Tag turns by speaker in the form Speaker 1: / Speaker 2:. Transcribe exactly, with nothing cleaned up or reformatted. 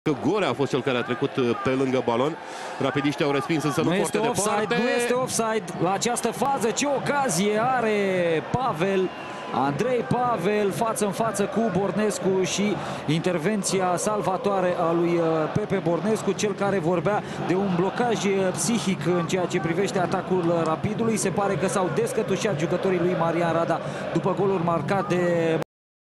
Speaker 1: Că Gore a fost cel care a trecut pe lângă balon. Rapidiștii au respins, însă nu,
Speaker 2: nu
Speaker 1: foarte
Speaker 2: este offside,
Speaker 1: departe.
Speaker 2: Nu este offside la această fază. Ce ocazie are Pavel, Andrei Pavel, față în față cu Bornescu și intervenția salvatoare a lui Pepe Bornescu, cel care vorbea de un blocaj psihic în ceea ce privește atacul Rapidului. Se pare că s-au descătușat jucătorii lui Marian Rada după goluri marcate